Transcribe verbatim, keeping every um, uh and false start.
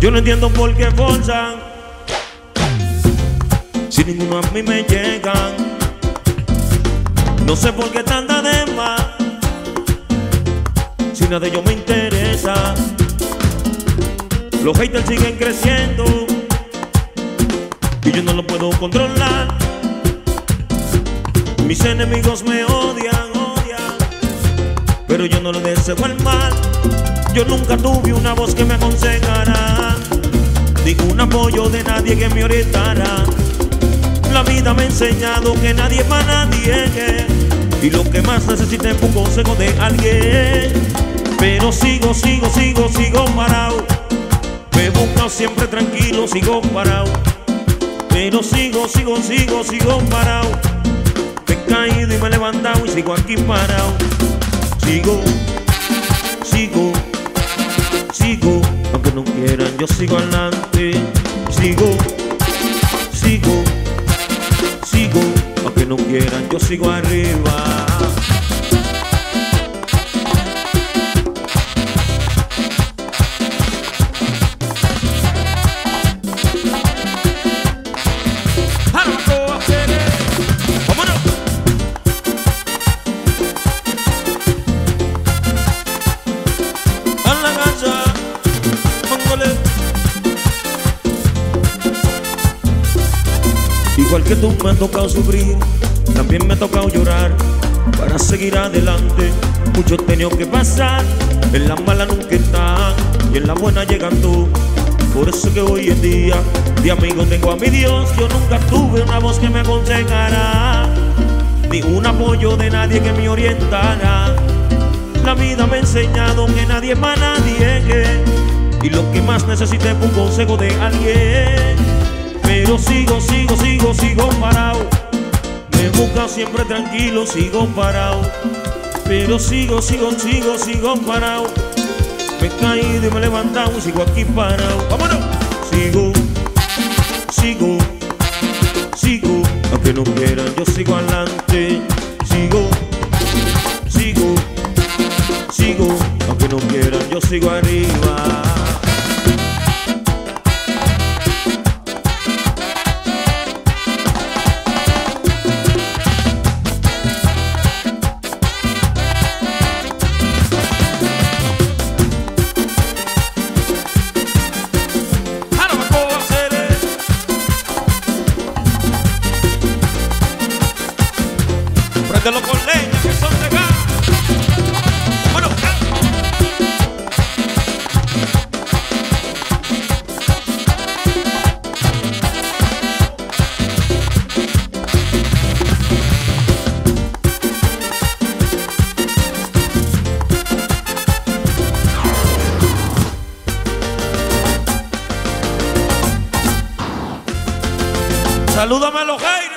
Yo no entiendo por qué forzan, si ninguno a mí me llegan. No sé por qué tanta demás, si nada de ellos me interesa. Los haters siguen creciendo y yo no lo puedo controlar. Mis enemigos me odian, odian, pero yo no les deseo el mal. Yo nunca tuve una voz que me aconsejara, ni un apoyo de nadie que me orientara. La vida me ha enseñado que nadie es para nadie, y lo que más necesito es un consejo de alguien. Pero sigo, sigo, sigo, sigo parado. Me busco siempre tranquilo, sigo parado. Pero sigo, sigo, sigo, sigo parado. Me he caído y me he levantado y sigo aquí parado. Sigo, sigo, sigo, aunque no quieran, yo sigo adelante. Sigo, sigo, sigo, aunque no quieran, yo sigo arriba. Igual que tú me ha tocado sufrir, también me ha tocado llorar para seguir adelante. Mucho he tenido que pasar, en la mala nunca están y en la buena llegan tú. Por eso que hoy en día de amigo tengo a mi Dios. Yo nunca tuve una voz que me aconsejara, ni un apoyo de nadie que me orientara. La vida me ha enseñado que nadie es para nadie, y lo que más necesito es un consejo de alguien. Pero sigo, sigo, sigo, sigo parado. Me busca siempre tranquilo, sigo parado. Pero sigo, sigo, sigo, sigo parado. Me he caído y me he levantado y sigo aquí parado. ¡Vámonos! Sigo, sigo, sigo, aunque no quieran, yo sigo adelante. Sigo, sigo, sigo, aunque no quieran, yo sigo arriba. Préndelo con leña, que son de gas. Bueno, salúdame a los haters.